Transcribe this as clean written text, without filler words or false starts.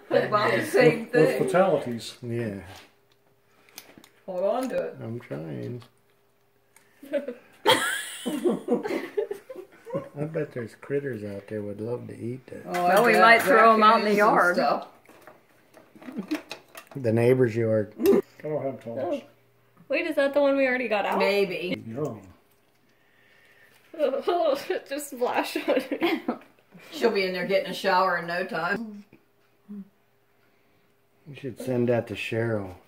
About the same With thing. fatalities. Yeah, Hold on to it. I'm trying. I bet there's critters out there would love to eat that. Oh, Well, we might throw them out in the yard. The neighbor's yard. I don't have toys. Wait, is that the one we already got out? Maybe. Yum. Just splash on it. She'll be in there getting a shower in no time. You should send that to Cheryl.